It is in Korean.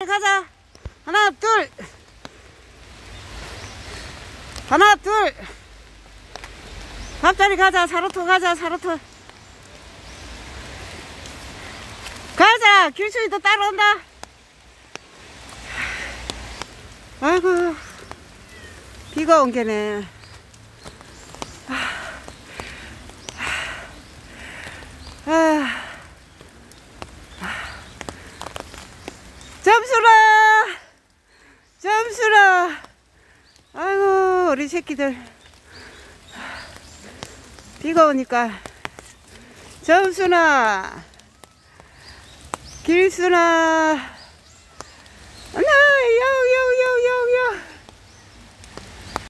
가자. 하나, 둘. 하나, 둘. 밥자리 가자. 사로토 가자. 사로토. 가자. 길수이도 따라온다. 아이고. 비가 온 게네. 점수라. 점수라. 아이고 우리 새끼들 비가 오니까 점수나 길수나 나야